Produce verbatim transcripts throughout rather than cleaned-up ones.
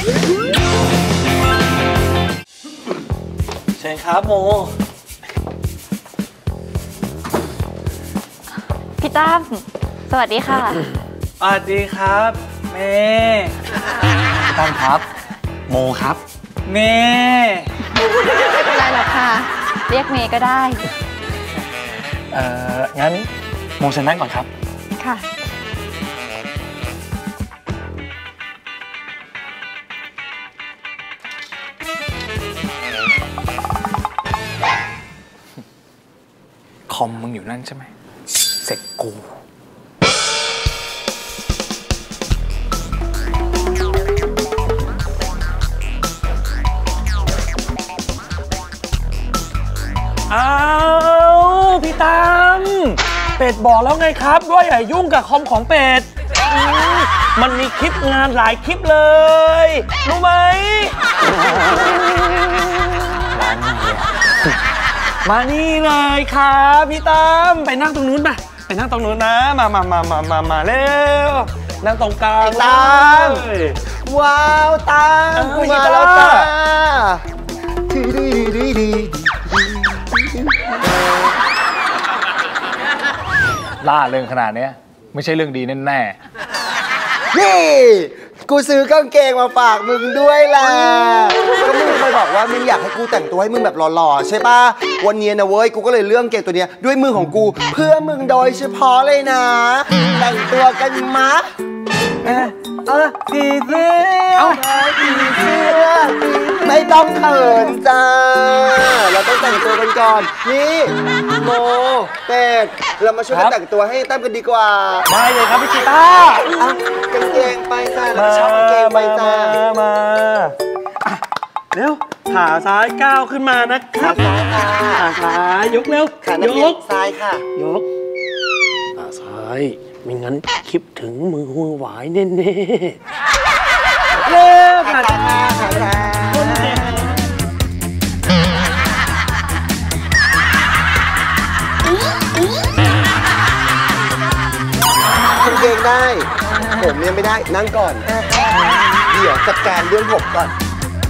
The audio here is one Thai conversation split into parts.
เชิญครับโมพี่ตั้มสวัสดีค่ะสวัสดีครับเมย์พี่ตั้มครับโมครับเมย์ไม่เป็นไรหรอกค่ะเรียกเมย์ก็ได้เอ่องั้นโมเชิญนั่งก่อนครับค่ะคอมมึงอยู่นั่นใช่ไหมเสร็จกูอ้าวพี่ตั้มเป็ดบอกแล้วไงครับว่าอย่ายุ่งกับคอมของเป็ดมันมีคลิปงานหลายคลิปเลยรู้ไหมมานี่เลยครับพี่ตั้มไปนั่งตรงนู้นไปไปนั่งตรงนู้นนะมามามามามามาเร็วนั่งตรงกลางตั้มว้าวตั้มกูมาแล้วจ้าดีดีดีดีล่าเรื่องขนาดนี้ไม่ใช่เรื่องดีแน่แน่นี่กูซื้อกางเกงมาฝากมึงด้วยแหละก็มึงเคยบอกว่ามึงอยากให้กูแต่งตัวให้มึงแบบหล่อๆใช่ป่ะวันนี้นะเว้ยกูก็เลยเลือกกางเกงตัวนี้ด้วยมือของกูเพื่อมึงโดยเฉพาะเลยนะแต่งตัวกันมะเออเออผีเสื้อผีเสื้อไม่ต้องเขินจ้าเราต้องแต่งตัวกันก่อนนี่โมเป็ดเรามาช่วยกันแต่งตัวให้ตั้มกันดีกว่าได้เลยครับพี่กีตาร์กางเกงไปจ้าเราชอบกางเกงไปจ้ามาเร็วขาซ้ายก้าวขึ้นมานะครับขาซ้ายยกเร็วขานักเรียนซ้ายค่ะยกขาซ้ายไม่งั้นคิดถึงมือหัวหวายแน่ๆเร็วขาซ้ายขาซ้ายกางเกงได้ผมยังไม่ได้นั่งก่อนเดี๋ยวจัดการเรื่องผมก่อน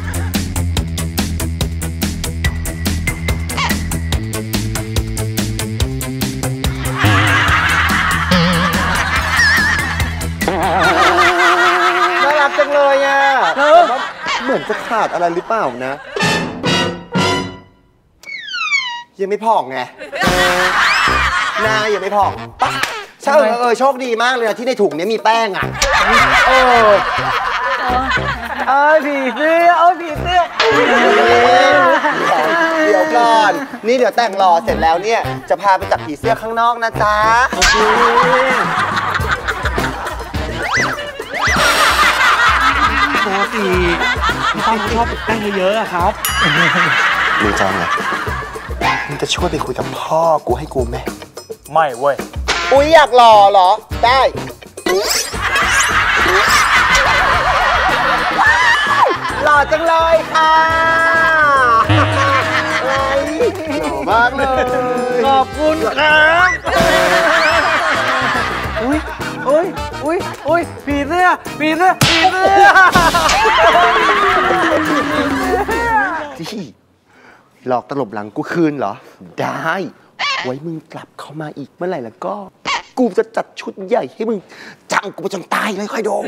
น่ารักจังเลยอ่ะเหมือนจะขาดอะไรหรือเปล่านะยังไม่พองไงหน้ายังไม่พองปะใช่เออโชคดีมากเลยนะที่ในถุงนี้มีแป้งอ่ะเออเอ้ยผีเสื้อเอ้ยผีเสื้อเดี๋ยวก่อนนี่เดี๋ยวแต่งหล่อเสร็จแล้วเนี่ยจะพาไปจับผีเสื้อข้างนอกนะจ๊ะโอเคปกติพี่ตั้มชอบแต่งเยอะๆครับมึงจำไงมึงจะช่วยไปคุยกับพ่อกูให้กูไหมไม่เว้ยอุ้ยอยากหล่อเหรอได้หล่อจังเลยค่ะอะไรหล่อมากเลยขอบคุณครับอุ้ยอุ้ยอุ้ยอุ้ยผีเสื้อผีเสื้อผีเสื้อที่หลอกตลบหลังกูคืนเหรอได้ไว้มึงกลับเข้ามาอีกเมื่อไหร่แล้วก็กูจะจัดชุดใหญ่ให้มึงจังกูไปจนตายเลยค่อยดู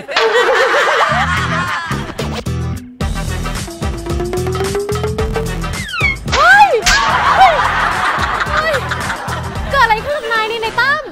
เฮ้ยเฮ้ยเกิดอะไรขึ้นกับนายนี่นายตั้ม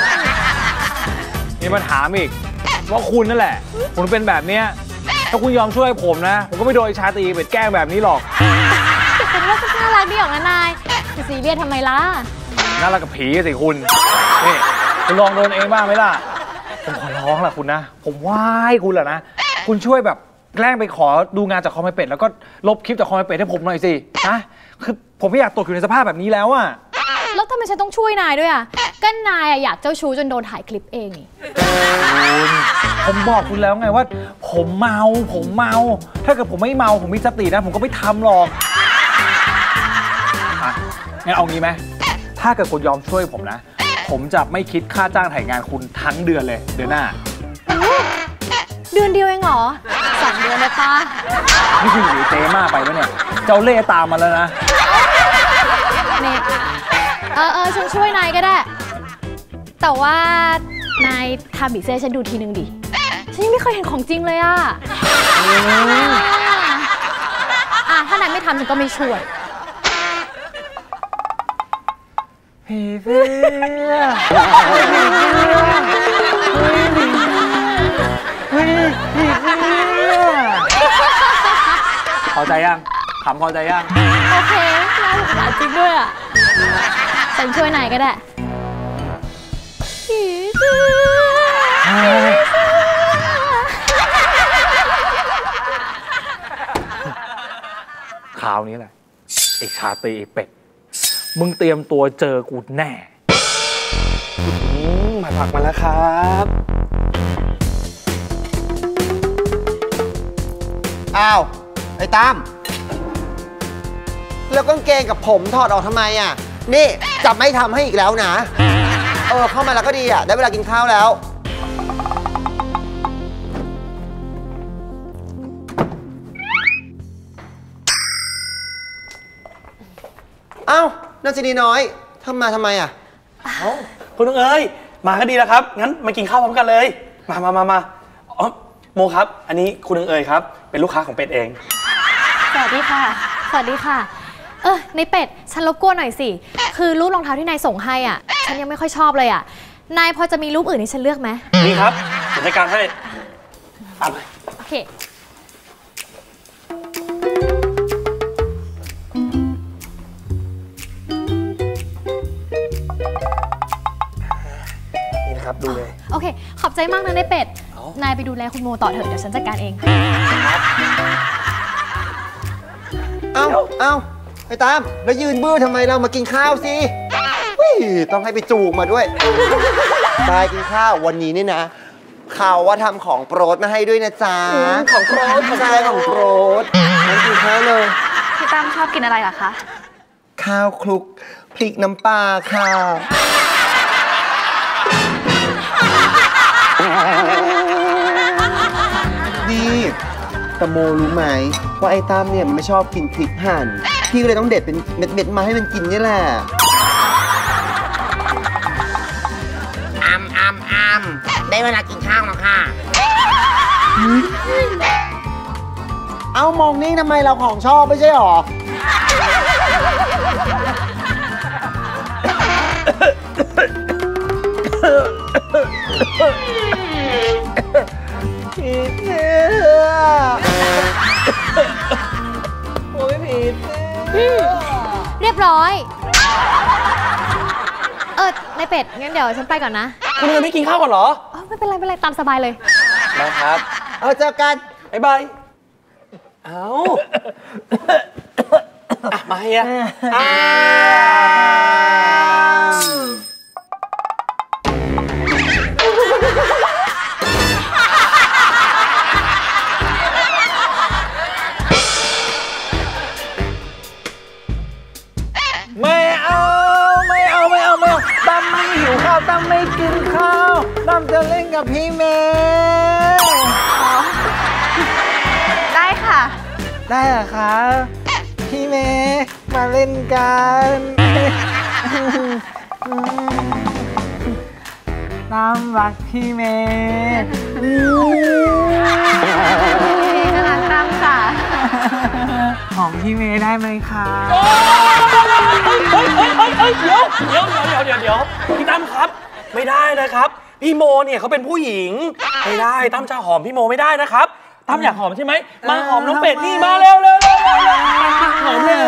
นี่มาถามอีกว่าคุณนั่นแหละผมเป็นแบบนี้ถ้าคุณยอมช่วยผมนะผมก็ไม่โดนชาตรีเป็ดแกล้งแบบนี้หรอกแต่คุณว่าน่ารักดีหรอกนะนายจะซีเรียสทำไมล่ะน่ารักกับผีสิคุณนี่คุณลองโดนเองบ้างไหมล่ะผมขอร้องล่ะคุณนะผมไหว้คุณแหละนะคุณช่วยแบบแกล้งไปขอดูงานจากคอมไอเป็ดแล้วก็ลบคลิปจากคอมไอเป็ดให้ผมหน่อยสินะคือผมไม่อยากตกอยู่ในสภาพแบบนี้แล้วอะแล้วทำไมฉันต้องช่วยนายด้วยอะก็นายอยากเจ้าชู้จนโดนถ่ายคลิปเองนี่ผมบอกคุณแล้วไงว่าผมเมาผมเมาถ้าเกิดผมไม่เมาผมมีสตินะผมก็ไม่ทำหรอกอ่ะงั้นเอางี้ไหมถ้าเกิดคุณยอมช่วยผมนะผมจะไม่คิดค่าจ้างถ่ายงานคุณทั้งเดือนเลยเดือนหน้าเดือนเดียวเองเหรอสององเดือนเลยปะนี่คือเจ๊มากไปปะเนี่ยเจ้าเล่ตามมาแล้วนะนี่เออเออฉันช่วยนายก็ได้แต่ว่านายทำบีเซ่ฉันดูทีนึงดิฉันยังไม่เคยเห็นของจริงเลยอะอ่ะถ้านายไม่ทำฉันก็ไม่ช่วยผีเสื้อเฮ้ยผีเสื้อพอใจยังขำพอใจยังโอเคน่าสงสารจริงด้วยอ่ะฉันช่วยนายก็ได้ผีเสื้อคราวนี้แหละไอ้ชาตรีไอ้เป็ดมึงเตรียมตัวเจอกูแน่มาผักมาแล้วครับอ้าวไอ้ตั้มแล้วกางเกงกับผมถอดออกทำไมอ่ะนี่จะไม่ทำให้อีกแล้วนะเออเข้ามาแล้วก็ดีอ่ะได้เวลากินข้าวแล้วเอ้านันจินีน้อยทำมาทำไมอ่ะเอ้าคุณน้องเอ๋ยมาก็ดีแล้วครับงั้นมากินข้าวพร้อมกันเลยมามามามาอ๋อโมครับอันนี้คุณน้องเอ๋ยครับเป็นลูกค้าของเป็ดเองสวัสดีค่ะสวัสดีค่ะเออในเป็ดฉันรบกวนหน่อยสิคือรูปรองเท้าที่นายส่งให้อ่ะฉันยังไม่ค่อยชอบเลยอ่ะนายพอจะมีรูปอื่นให้ฉันเลือกไหมนี่ครับเดี๋ยวจัดการให้เอาเลยโอเคนี่นะครับดูเลยโอเคขอบใจมากนะในเป็ดนายไปดูแลคุณโมต่อเถอะเดี๋ยวฉันจัดการเองเอ้าเอ้าไอ้ตามแล้วยืนบื้อทำไมเรามากินข้าวสิต้องให้ไปจูงมาด้วยตายกินข้าววันนี้นี่นะข่าวว่าทำของโปรดมาให้ด้วยนะจ๊ะของโปรดใช่ของโปรดงั้นกินข้าวเลยพี่ตั้มชอบกินอะไรล่ะคะข้าวคลุกพริกน้ำปลาค่ะดีแต่โมรู้ไหมว่าไอ้ตั้มเนี่ยมันไม่ชอบกินพริกหั่นพี่ก็เลยต้องเด็ดเป็นเม็ดๆมาให้มันกินนี่แหละอ้ำอ้ำอ้ำได้เวลากินข้าวแล้วค่ะเอามองนี่ทำไมเราของชอบไม่ใช่หรอผิดเนื้อโอ้ยผิดเรียบร้อยเออในเป็ดงั้นเดี๋ยวฉันไปก่อนนะคุณเลยไม่กินข้าวก่อนเหรออ๋อไม่เป็นไรไม่เป็นไรตามสบายเลยได้ครับเออเจอกันบ๊ายบายเอามาเฮียไม่เอาไม่เอาไม่เอาไม่เอาตั้มไม่หิวข้าวตั้มไม่กินข้าวตั้มจะเล่นกับพี่เมย์ได้ค่ะได้เหรอคะพี่เมย์มาเล่นกันตั้มรักพี่เมย์น่ารักตั้มค่ะของพี่เมย์ได้ไหมคะเฮ้ยเฮ้ยเฮ้ยเฮ้ยเดี๋ยวเดี๋ยวเดี๋ยวเดี๋ยวเดี๋ยวพี่ตั้มครับไม่ได้นะครับพี่โมเนี่ยเขาเป็นผู้หญิงไม่ได้ตั้มจะหอมพี่โมไม่ได้นะครับตั้มอยากหอมใช่ไหมมาหอมน้องเป็ดนี่มาเร็วเร็วเร็วเร็วหอมเลย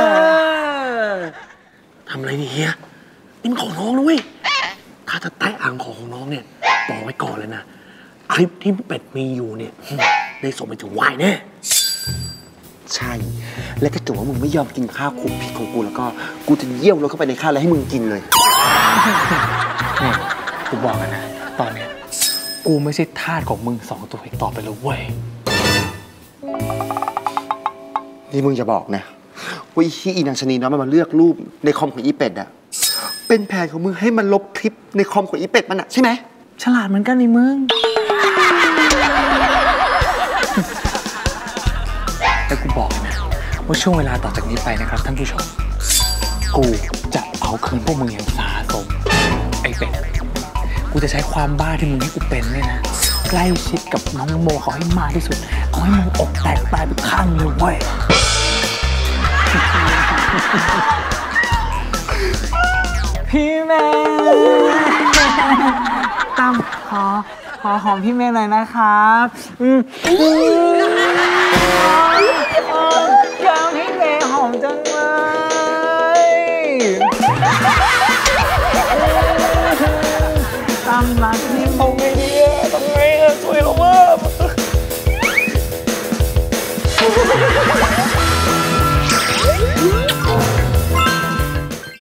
ทำอะไรนี่เฮียนี่มันของน้องนะเว้ยถ้าจะแตะอ่างของน้องเนี่ยบอกไว้ก่อนเลยนะคลิปที่เป็ดมีอยู่เนี่ยได้ส่งไปถึงวายแน่ใช่และถ้าเกิดว่ามึงไม่ยอมกินข้าวคลุกพริกของกูแล้วก็กูจะเยี่ยวรถเข้าไปในข้าวแล้วให้มึงกินเลยนี่กูบอกกันนะตอนนี้กูไม่ใช่ทาสของมึงสองตัวอีกต่อไปแล้วเว้ยนี่มึงจะบอกนะว่าอีอีนางชนีน้อยมันมาเลือกรูปในคอมของอีเป็ดอะเป็นแผนของมึงให้มันลบคลิปในคอมของอีเป็ดมันอะใช่ไหมฉลาดเหมือนกันนี่มึงบอกเลยนะว่าช่วงเวลาต่อจากนี้ไปนะครับท่านผู้ชมกูจะเอาคืนพวกมึงอย่างสาสมไอ้เป็ดกูจะใช้ความบ้าที่มึงให้กูเป็นเนี่ยนะใกล้ชิดกับน้องโมเขาให้มากที่สุดเอาให้มึงอกแตกตายไปข้างเลยเว้ยพี่แม่ตั้มขอขอหอมพี่เมย์หน่อยนะครับอืมอยากให้เมย์หอมจังเลยตั้มรัก